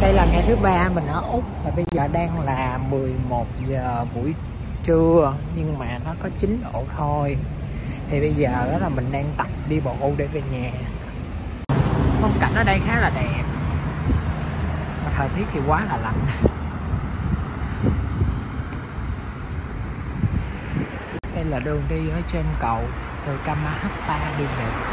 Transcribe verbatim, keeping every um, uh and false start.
Đây là ngày thứ ba mình ở Úc và bây giờ đang là mười một giờ buổi trưa nhưng mà nó có chín độ thôi. Thì bây giờ đó là mình đang tập đi bộ để về nhà. Phong cảnh ở đây khá là đẹp mà thời tiết thì quá là lạnh. Đây là đường đi ở trên cầu từ Kamahata đi về.